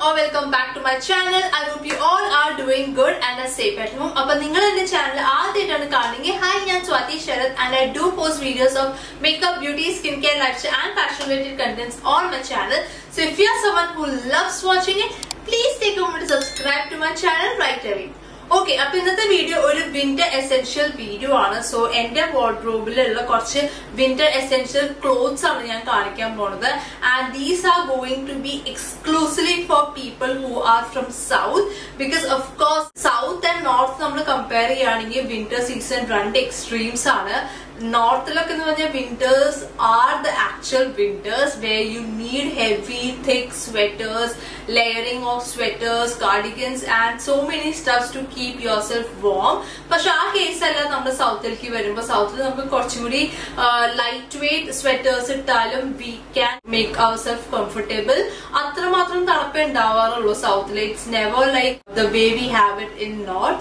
or welcome back to my channel. I hope you all are doing good and are safe at home. If you are new channel, hi, I am Swati Sharath and I do post videos of makeup, beauty, skincare, lifestyle and fashion related contents on my channel. So if you are someone who loves watching it, please take a moment to subscribe to my channel right away. Okay, now this video is a winter essential video. So, in my wardrobe, there are winter essential clothes. And these are going to be exclusively for people who are from South. Because of course, South and North compare winter season run extremes. North winters are the actual winters where you need heavy, thick sweaters, layering of sweaters, cardigans and so many stuffs to keep yourself warm. But in our case, South lightweight sweaters we can make ourselves comfortable. South, it's never like the way we have it in North.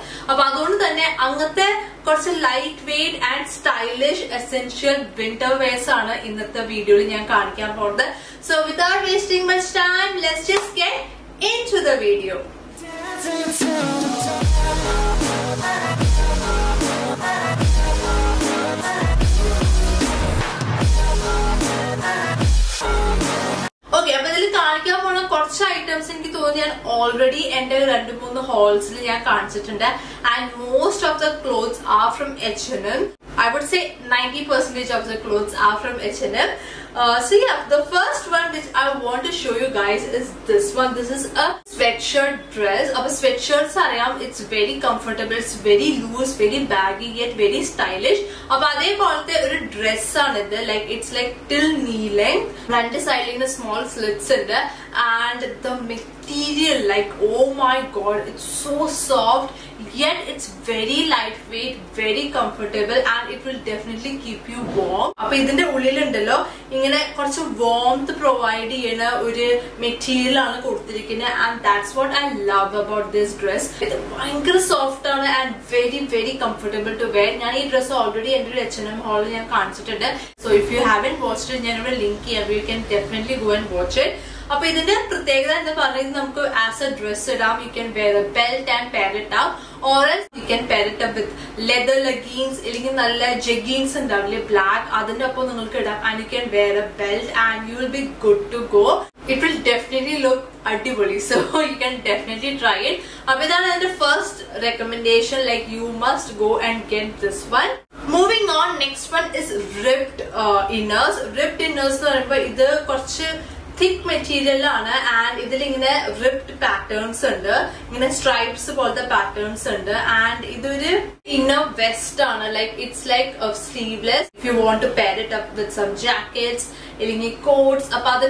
Lightweight and stylish essential winter wears in the video. So without wasting much time, let's just get into the video. Okay, but I items already entered the halls and most of the clothes are from H&M. I would say 90% of the clothes are from H&M. So yeah, the first one which I want to show you guys is this one. This is a sweatshirt dress. A sweatshirt it's very comfortable, it's very loose, very baggy yet very stylish. A dress like it's like till knee length. Front side in a small slits in there, and the material, like oh my god, it's so soft yet it's very lightweight, very comfortable, and it will definitely keep you warm. Warmth provide material, and that's what I love about this dress. It's soft and very comfortable to wear. This dress already entered H&M haul. So if you haven't watched it, I will link here. You can definitely go and watch it. As a dress, you can wear a belt and pair it up, or else you can pair it up with leather leggings, jeggings and black, and you can wear a belt and you will be good to go. It will definitely look adibly, so you can definitely try it. The first recommendation, like you must go and get this one. Moving on, next one is ripped inners. Ripped inners is thick material and idile ripped patterns stripes patterns and idu inner vest like it's like a sleeveless. If you want to pair it up with some jackets, coats,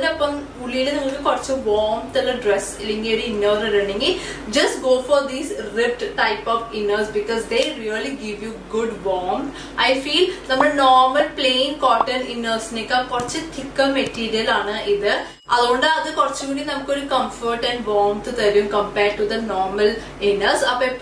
warm dress, just go for these ripped type of inners because they really give you good warmth. I feel the normal plain cotton inners thicker material that's comfort and warmth compared to the normal inners.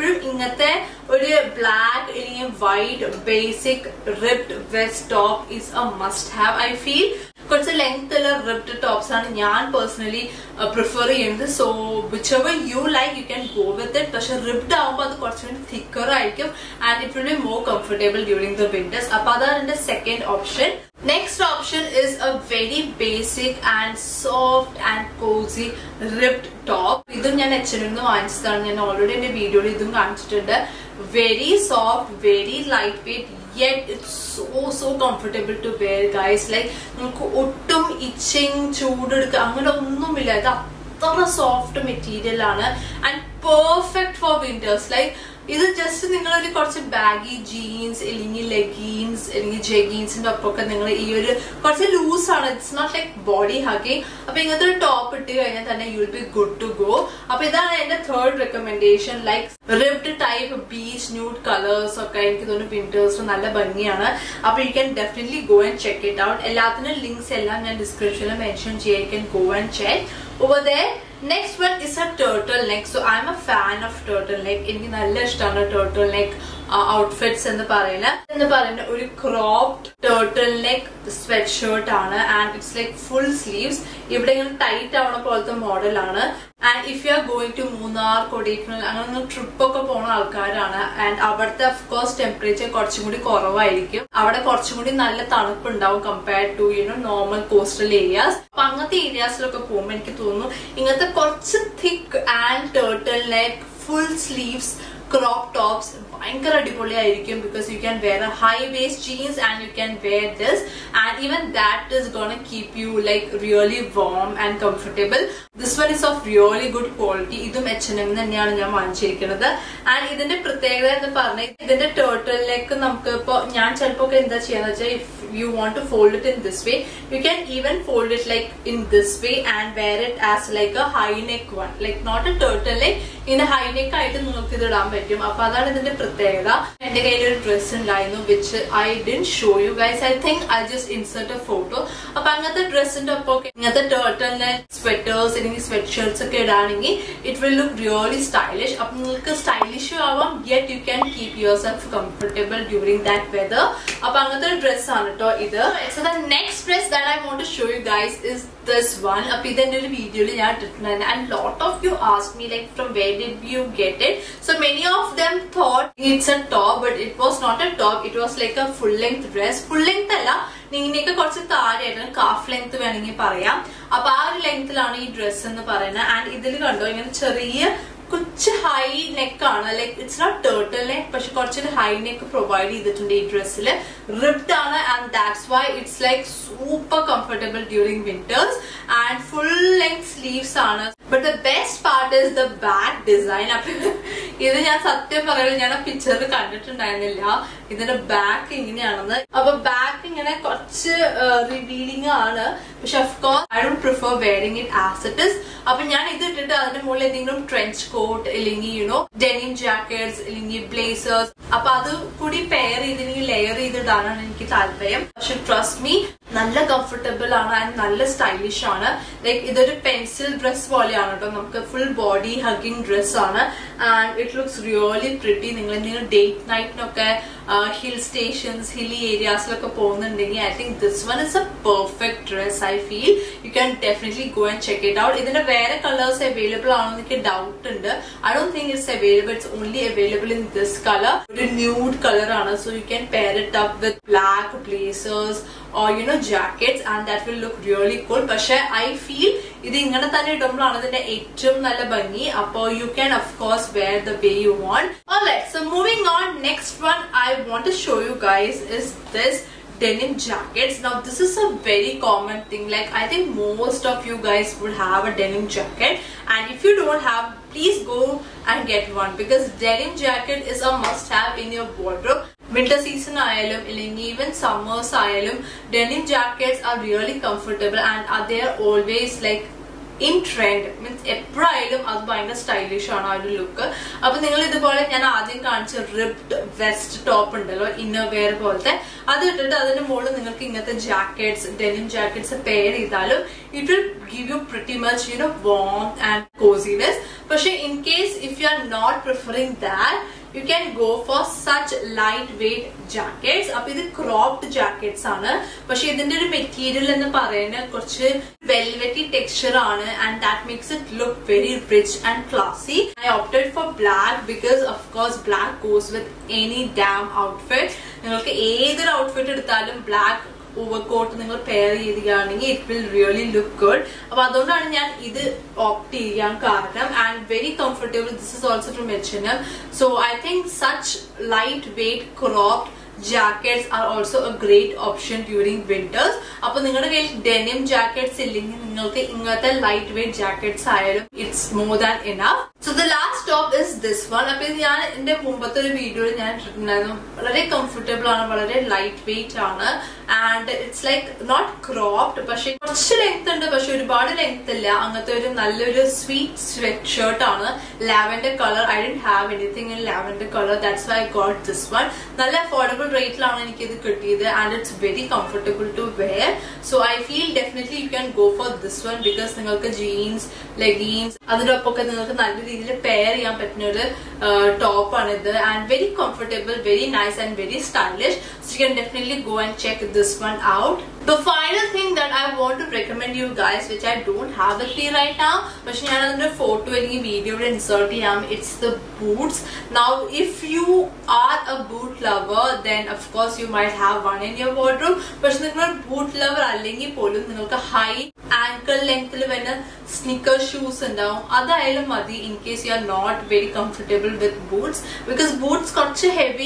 Black, white, basic ripped vest top is a must have. I feel length ripped tops I personally prefer. So whichever you like, you can go with it. But ripped thicker and it will be more comfortable during the winters. That's the second option. Next option is a very basic and soft and cozy ripped top. This is already in the video. Very soft, very lightweight, yet it's so comfortable to wear, guys. Like itching, soft material and perfect for winters. Like this is just baggy jeans, leggings, jeggings, and loose. It's not like body hugging. Top you will be good to go. The third recommendation, like ripped type beige nude colors or winters. You can definitely go and check it out. Links in the description mention. You can go and check. Over there, next one is a turtleneck. So I'm a fan of turtleneck. Turtleneck outfits in the cropped turtleneck sweatshirt and it's like full sleeves. Tight model And if you are going to Munnar, Kodaikanal, അങ്ങനെ trip ഒക്കെ പോണ ആൾക്കാരാണ് and അവിടുത്തെ of course temperature കുറച്ചും കൂടി കുറവായിരിക്കും. അവിടെ കുറച്ചും കൂടി നല്ല തണുപ്പ് ഉണ്ടാവും compared to normal coastal areas. അപ്പൊ അങ്ങനത്തെ ഏരിയാസിലൊക്കെ പോകുമ്പോൾ എനിക്ക് തോന്നുന്നു ഇങ്ങനത്തെ കുറച്ച് thick and turtle neck, full sleeves, crop tops ഭയങ്കര അടിപൊളിയായിരിക്കും because you can wear a high waist jeans and you can wear this and even that is gonna keep you like really warm and comfortable. This one is of really good quality. ഇതും H&M തന്നെയാണ് ഞാൻ വാങ്ങിച്ചിരിക്കുന്നത്. And ഇതിന്റെ പ്രത്യേകത എന്ന് പറഞ്ഞാൽ ഇതിന്റെ ടേർട്ടിലേക്ക് നമുക്ക് ഇപ്പൊ ഞാൻ ചിലപ്പോ എന്താ ചെയ്യാന്ന് വെച്ചാൽ if you want to fold it in this way, you can even fold it like in this way and wear it as like a high neck one, like not a turtleneck, ഇങ്ങനെ high neck ആയിട്ട് നിങ്ങൾക്ക് ഇത് ഇടാൻ പറ്റും. അപ്പൊ അതാണ് ഇതിന്റെ പ്രത്യേകത. എന്റെ കയ്യിൽ ഒരു ഡ്രസ് ഉണ്ടായിരുന്നു which I didn't show you guys. I think I'll just insert a photo. അപ്പൊ അങ്ങനത്തെ ഡ്രസ്സിന്റെ ഒപ്പം ഇങ്ങനത്തെ turtleneck സ്വെറ്റേഴ്സ് അല്ലെങ്കിൽ സ്വെറ്റ് ഷർട്ട്സ് ഒക്കെ ഇടാണെങ്കിൽ it will look really stylish. അപ്പൊ നിങ്ങൾക്ക് സ്റ്റൈലിഷും ആവാം yet you can keep yourself comfortable during that weather. അപ്പൊ അങ്ങനത്തെ ഒരു ഡ്രസ് ആണ് കേട്ടോ ഇത്. So the next dress that I want to show you guys is this one. അപ്പൊ ഇതെന്റെ ഒരു വീഡിയോയിൽ ഞാൻ ഇട്ടിട്ടുണ്ടായിരുന്നു and lot of you asked me like from where did you get it. So many of them thought it's a top, but it was not a top. It was like a full length dress. Full length അല്ല, നിങ്ങനെയൊക്കെ കുറച്ച് താഴെയായിട്ട് calf length വേണമെങ്കിൽ പറയാം. അപ്പൊ ആ ഒരു ലെങ്ത്തിലാണ് ഈ dress എന്ന് പറയുന്നത്. ആൻഡ് ഇതിൽ കണ്ടോ ഇങ്ങനെ ചെറിയ കുറച്ച് ഹൈ നെക്ക് ആണ്, like it's not turtle neck, പക്ഷെ കുറച്ചൊരു ഹൈ നെക്ക് പ്രൊവൈഡ് ചെയ്തിട്ടുണ്ട് ഈ ഡ്രസ്സിൽ. റിപ്ഡ് ആണ് and that's why it's like super comfortable during winters and full length sleeves ആണ്. But the best part is the back design. അപ്പൊ ഇത് ഞാൻ സത്യം പറയുന്നത് ഞാൻ ആ പിക്ചറിൽ കണ്ടിട്ടുണ്ടായിരുന്നില്ല ഇതിന്റെ ബാക്ക് ഇങ്ങനെയാണെന്ന്. അപ്പൊ ബാക്ക് ഇങ്ങനെ കുറച്ച് റിവീലിംഗ് ആണ്, പക്ഷെ of course I don't prefer wearing it as it is. അപ്പൊ ഞാൻ ഇത് ഇട്ടിട്ട് അതിന്റെ മുകളിൽ എന്തെങ്കിലും ട്രെഞ്ച് കോട്ട് അല്ലെങ്കിൽ ഡെനിം ജാക്കറ്റ്സ് അല്ലെങ്കിൽ ബ്ലേസേഴ്സ്, അപ്പൊ അത് കൂടി പെയർ ചെയ്തില്ലെങ്കിൽ ലെയർ ചെയ്തിടാനാണ് എനിക്ക് താല്പര്യം. പക്ഷെ ട്രസ്റ്റ് മീ നല്ല കംഫർട്ടബിൾ ആണ് ആൻഡ് നല്ല സ്റ്റൈലിഷ് ആണ്. ലൈക്ക് ഇതൊരു പെൻസിൽ ഡ്രസ് പോലെയാണ് കേട്ടോ, നമുക്ക് ഫുൾ ബോഡി ഹഗിങ് ഡ്രസ് ആണ് and it looks really pretty. നിങ്ങൾ എന്തെങ്കിലും ഡേറ്റ് നൈറ്റിനൊക്കെ ഹിൽ സ്റ്റേഷൻസ്, ഹില്ലി ഏരിയാസിലൊക്കെ പോകുന്നുണ്ടെങ്കിൽ I think this one is a perfect dress. I feel you can definitely go and check it out. ഇതിന്റെ വേറെ colours available ആണോ എനിക്ക് ഡൗട്ട് ഉണ്ട്. I don't think it's available. It's only available in this colour. ഒരു nude colour ആണ്, so you can pair it up with black blazers or jackets and that will look really cool. പക്ഷെ I feel ഇത് ഇങ്ങനെ തന്നെ ഇടുമ്പോഴാണ് ഇതിന്റെ ഏറ്റവും നല്ല ഭംഗി. അപ്പൊ you can of course wear the way you want. Alright, so moving on, next one I want to show you guys is this denim jackets. Now this is a very common thing, like I think most of you guys would have a denim jacket, and if you don't have, please go and get one because denim jacket is a must have in your wardrobe. Winter season ayalum illengi even summers ayalum denim jackets are really comfortable and they are always like in trend. Means എപ്പോഴായാലും അത് ഭയങ്കര stylish ആണ് ആ ഒരു look. അപ്പൊ നിങ്ങൾ ഇതുപോലെ ഞാൻ ആദ്യം കാണിച്ച റിപ്ഡ് വെസ്റ്റ് ടോപ്പ് ഉണ്ടല്ലോ, ഇന്നർ വെയർ പോലത്തെ, അത് ഇട്ടിട്ട് അതിന്റെ മുകളിൽ നിങ്ങൾക്ക് ഇങ്ങനത്തെ ജാക്കറ്റ്സ്, ഡെനിം ജാക്കറ്റ്സ് പെയർ ചെയ്താലും it will give you pretty much warm and cosiness. പക്ഷെ in case if you are not preferring that, you can go for such lightweight jackets. അപ്പൊ ഇത് ക്രോപ്ഡ് ജാക്കറ്റ്സ് ആണ്, പക്ഷെ ഇതിന്റെ ഒരു മെറ്റീരിയൽ എന്ന് പറയുന്നത് കുറച്ച് വെൽവെറ്റി ടെക്സ്ചർ ആണ് and that makes it look very rich and classy. I opted for black because of course black goes with any damn outfit. നിങ്ങൾക്ക് ഏതൊരു ഔട്ട്ഫിറ്റ് എടുത്താലും ബ്ലാക്ക് ഓവർകോട്ട് നിങ്ങൾ പെയർ ചെയ്യുകയാണെങ്കിൽ it will really look good. അപ്പൊ അതുകൊണ്ടാണ് ഞാൻ ഇത് opt ചെയ്യാൻ കാരണം. And very comfortable. This is also from H&M. So I think such light weight cropped jackets are also a great option during winters. അപ്പൊ നിങ്ങളുടെ കയ്യിൽ ഡെനിം ജാക്കറ്റ്സ് ഇല്ലെങ്കിൽ നിങ്ങൾക്ക് ഇങ്ങനത്തെ ലൈറ്റ് വെയ്റ്റ് ജാക്കറ്റ്സ് ആയാലും it's more than enough. So the last top is this one. അപ്പൊ ഇത് ഞാൻ എന്റെ മുമ്പത്തെ ഒരു വീഡിയോയിൽ ഞാൻ ഇട്ടിട്ടുണ്ടായിരുന്നു. വളരെ കംഫർട്ടബിൾ ആണ്, വളരെ ലൈറ്റ് വെയ്റ്റ് ആണ് and it's like not cropped, പക്ഷെ കുറച്ച് ലെങ്ത് ഉണ്ട്, പക്ഷെ ഒരുപാട് ലെങ്ത് ഇല്ല. അങ്ങനത്തെ ഒരു നല്ലൊരു സ്വീറ്റ് സ്വെറ്റ് ഷർട്ട് ആണ്, lavender colour. I didn't have anything in lavender colour, that's why I got this one. നല്ല അഫോർഡബിൾ റേറ്റിലാണ് എനിക്ക് ഇത് കിട്ടിയത് and it's very comfortable to wear. So I feel definitely you can go for this one because നിങ്ങൾക്ക് jeans, leggings അതിന്റെ ഒപ്പമൊക്കെ നിങ്ങൾക്ക് നല്ല രീതിയിൽ പെയർ ചെയ്യാൻ പറ്റുന്ന ഒരു ടോപ്പാണിത് and very comfortable, very nice and very stylish. So you can definitely go and check this one out. The final thing that I want to recommend you guys, which I don't have with me right now, but I have a photo and video insert here. It's the boots. Now, if you are a boot lover, then of course you might have one in your wardrobe. But if you are a boot lover, you have high ankle length sneaker shoes and in case you are not very comfortable with boots, because boots are heavy,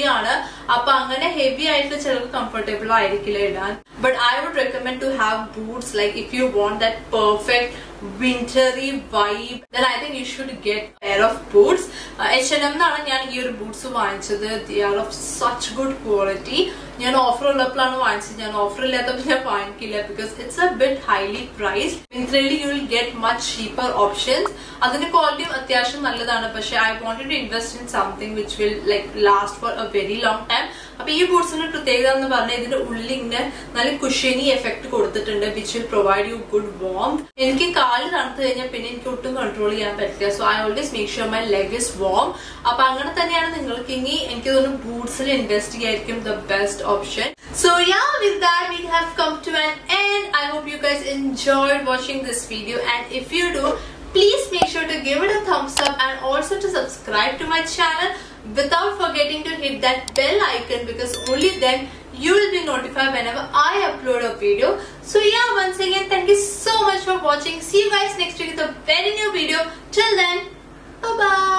heavy comfortable. But I would recommend to have boots, like if you want that perfect wintry vibe, then I think you should get a pair of boots. H&M boots they are of such good quality. Offer because it's a bit highly priced. Wintrily you will get much cheaper options. The quality I wanted to invest in something which will like last for a very long time. These boots cushiony effect which will provide you good warmth. So I always make sure my leg is warm. Boots invest the best option. So yeah, with that we have come to an end. I hope you guys enjoyed watching this video, and if you do, please make sure to give it a thumbs up and also to subscribe to my channel without forgetting to hit that bell icon, because only then you will be notified whenever I upload a video. So yeah, once again, thank you so much for watching. See you guys next week with a very new video. Till then, bye bye.